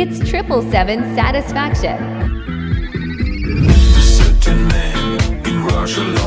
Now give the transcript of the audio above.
It's 777 Satisfaction. The certain man in Russia.